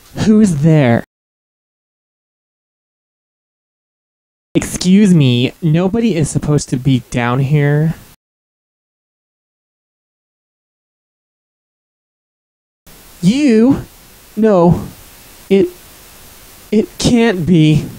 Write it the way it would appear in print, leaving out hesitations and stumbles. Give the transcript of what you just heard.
Who's there? Excuse me, nobody is supposed to be down here. You? No, it can't be.